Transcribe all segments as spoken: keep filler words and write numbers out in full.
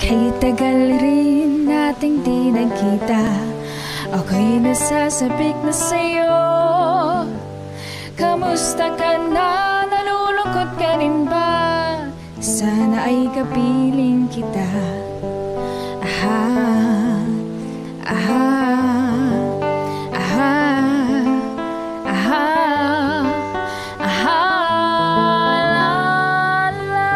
Kahit tagal rin nating di nagkita, ako'y nasasabik na sa'yo. Kamusta ka na? Nalulungkot ka rin ba? Sana ay kapiling kita. Aha, aha, aha, aha, aha, la, la.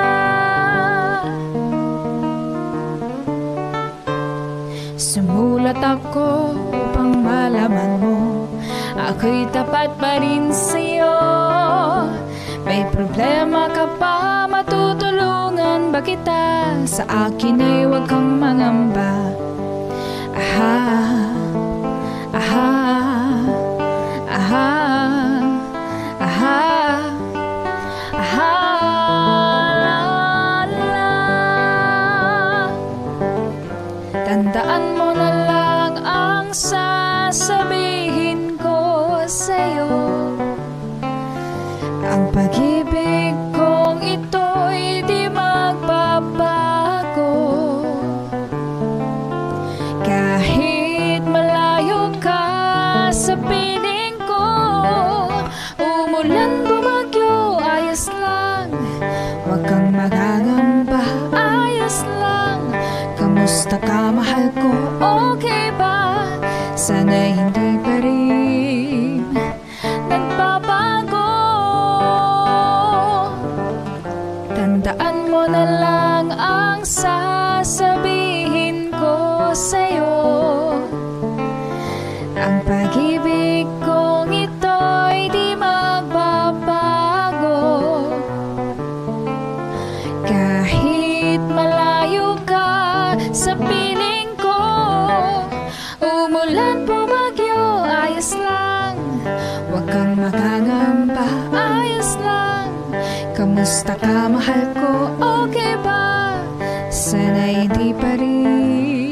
Sumulat ako upang malaman mo ako'y tapat pa rin sa'yo. May problema ka pa, matutulungan ba kita? Sa akin ay huwag kang mangamba. Aha, aha, aha, aha, aha, la, la. Tandaan mo na lang ang sasabihin ko sa'yo. Ang pag-ibig kong ito'y di magbabago. Kahit malayo ka sa piling ko, umulan bumagyo, ayos lang. Huwag kang magangamba, ayos lang. Kamusta ka, mahal ko, okay ba? Sana hindi pa rin nagbabago. Tandaan mo na lang ang sasabihin ko sa'yo. Ang pag-ibig kong ito'y di magbabago. Kahit malayo ka sa piling ko, umulan bumagyo, ayos lang. Huwag kang magangamba, ayos lang. Kamusta ka, mahal ko, okay ba? Sana hindi pa rin